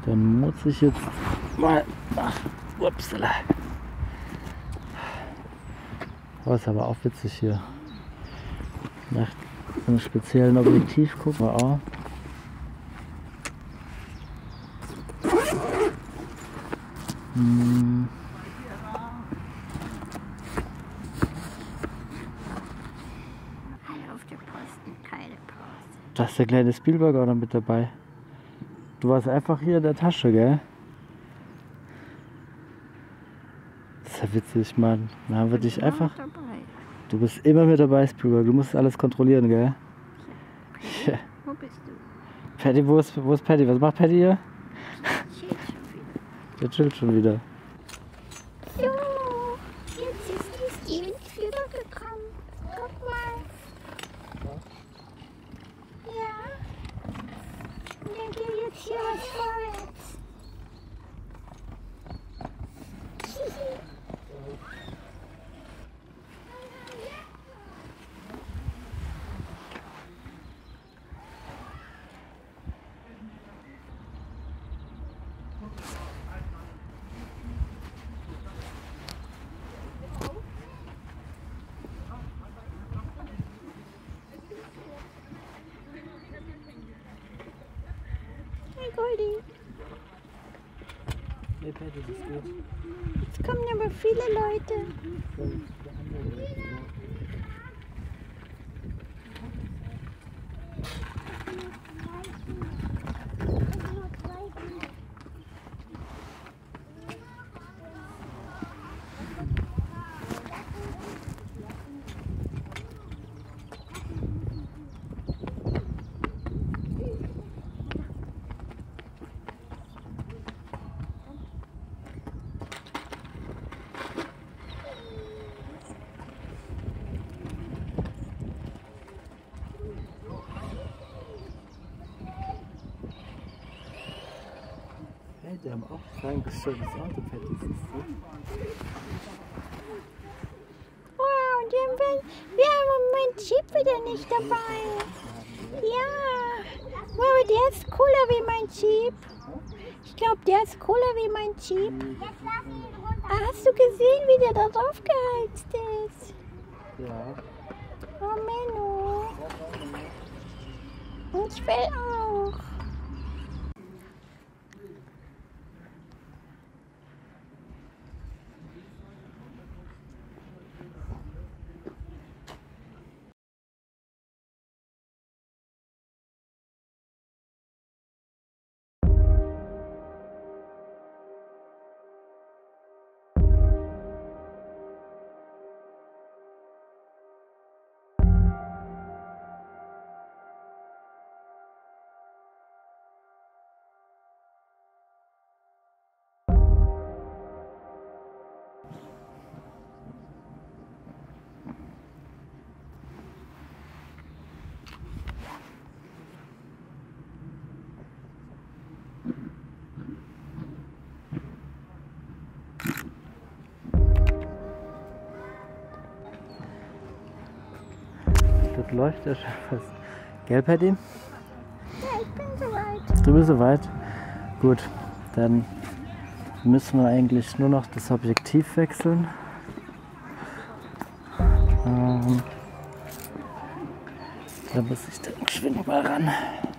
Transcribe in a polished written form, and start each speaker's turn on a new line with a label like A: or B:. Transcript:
A: Dann muss ich jetzt mal. Ach, upsala. Oh, ist aber auch witzig hier. Nach einem speziellen Objektiv gucken wir auch.
B: Auf der Posten, keine Pause.
A: Da ist der kleine Spielberg auch noch mit dabei. Du warst einfach hier in der Tasche, gell? Das ist ja witzig, Mann. Dann haben wir dich einfach.
B: Dabei.
A: Du bist immer mit dabei, Spielberg. Du musst alles kontrollieren, gell? Ja.
B: Wo bist du?
A: Patty, wo ist Patty? Was macht Patty hier?
B: Chillt schon wieder.
A: Der chillt schon wieder.
B: So, jetzt ist die Stevens wiedergekommen. Guck mal. Ja. Und dann geht jetzt hier was vorwärts. Hey Goldie,
A: Nee, Patty, das geht.
B: jetzt kommen aber viele Leute.
A: Hey, die haben auch ein gestelltes Auto, Patty, siehst du?
B: Wow, und wir haben meinen Jeep wieder nicht dabei. Ja, wow, der ist cooler wie mein Jeep. Ich glaube, der ist cooler wie mein Jeep. Ah, hast du gesehen, wie der da drauf geheizt ist?
A: Ja.
B: Oh, Menno. Und ich will auch.
A: Das läuft ja schon fast. Gell, Patty?
B: Ja, ich bin soweit.
A: Du bist soweit? Gut, dann müssen wir eigentlich nur noch das Objektiv wechseln. Da muss ich dann geschwind mal ran.